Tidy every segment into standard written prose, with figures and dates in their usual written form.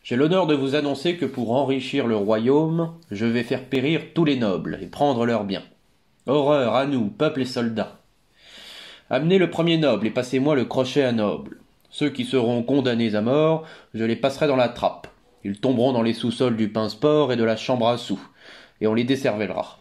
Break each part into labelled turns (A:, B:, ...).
A: J'ai l'honneur de vous annoncer que pour enrichir le royaume, je vais faire périr tous les nobles et prendre leurs biens. Horreur à nous, peuple et soldats. Amenez le premier noble et passez-moi le crochet à noble. Ceux qui seront condamnés à mort, je les passerai dans la trappe. Ils tomberont dans les sous-sols du Pinsport et de la chambre à sous, et on les décervellera.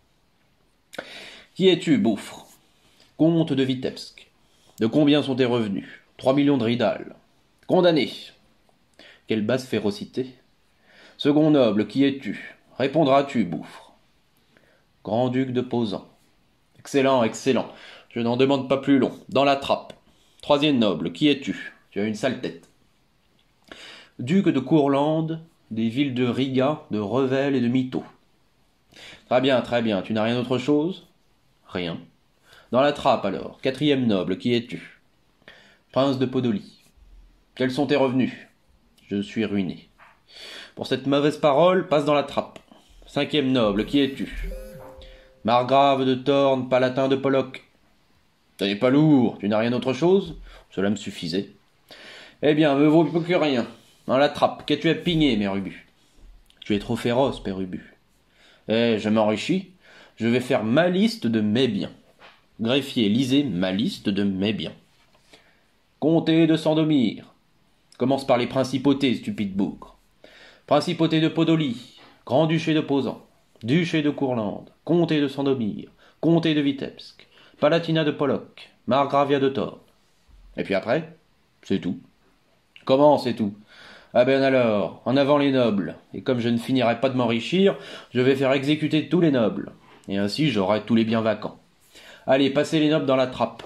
A: Qui es-tu, bouffre? Comte de Vitebsk. De combien sont tes revenus? 3 millions de ridals. Condamné. Quelle basse férocité. Second noble, qui es-tu? Répondras-tu, bouffre? Grand-duc de Posan. Excellent, excellent. Je n'en demande pas plus long. Dans la trappe. Troisième noble, qui es-tu? Tu as une sale tête. Duc de Courlande, des villes de Riga, de Revel et de Mito. Très bien, très bien. Tu n'as rien autre chose? Rien. Dans la trappe alors. Quatrième noble, qui es-tu? Prince de Podolie. Quels sont tes revenus? Je suis ruiné. Pour cette mauvaise parole, passe dans la trappe. Cinquième noble, qui es-tu? Margrave de Thorn, palatin de Pollock. Ce n'est pas lourd, tu n'as rien autre chose? Cela me suffisait. Eh bien, me vaut plus que rien. Dans la trappe, qu'as-tu à pigner, Mérubu? Tu es trop féroce, Pérubu. Eh, je m'enrichis. Je vais faire ma liste de mes biens. Greffier, lisez ma liste de mes biens. Comté de Sandomir. Commence par les principautés, stupide bougre. Principauté de Podolie, grand-duché de Posan, duché de Courlande, comté de Sandomir, comté de Vitebsk, palatinat de Pollock, margravia de Thorn. Et puis après, c'est tout. Comment c'est tout? Ah ben alors, en avant les nobles, et comme je ne finirai pas de m'enrichir, je vais faire exécuter tous les nobles, et ainsi j'aurai tous les biens vacants. Allez, passez les nobles dans la trappe.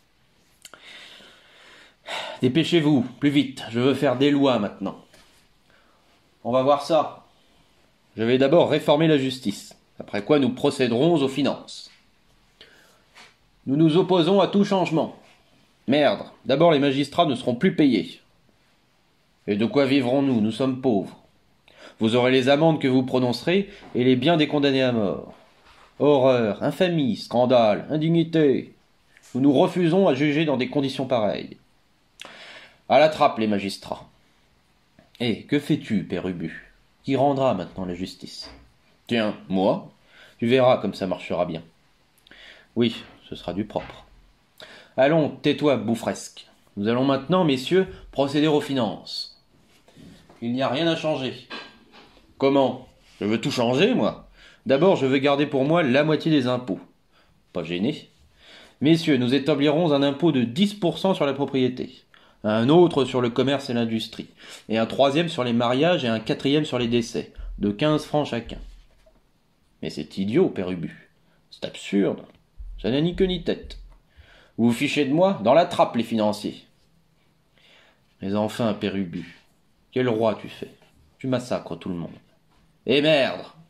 A: Dépêchez-vous, plus vite, je veux faire des lois maintenant. On va voir ça. Je vais d'abord réformer la justice, après quoi nous procéderons aux finances. Nous nous opposons à tout changement. Merde, d'abord les magistrats ne seront plus payés. Et de quoi vivrons-nous? Nous sommes pauvres. Vous aurez les amendes que vous prononcerez et les biens des condamnés à mort. Horreur, infamie, scandale, indignité. Nous nous refusons à juger dans des conditions pareilles. À la trappe, les magistrats. Eh, que fais-tu, Pérubu? Qui rendra maintenant la justice? Tiens, moi? Tu verras comme ça marchera bien. Oui, ce sera du propre. Allons, tais-toi, bouffresque. Nous allons maintenant, messieurs, procéder aux finances. Il n'y a rien à changer. Comment? Je veux tout changer, moi. D'abord, je veux garder pour moi la moitié des impôts. Pas gêné. Messieurs, nous établirons un impôt de 10% sur la propriété, un autre sur le commerce et l'industrie, et un troisième sur les mariages et un quatrième sur les décès, de 15 francs chacun. Mais c'est idiot, Pérubu. C'est absurde. Ça n'a ni queue ni tête. Vous vous fichez de moi? Dans la trappe, les financiers. Mais enfin, Pérubu, quel roi tu fais? Tu massacres tout le monde. Eh merde!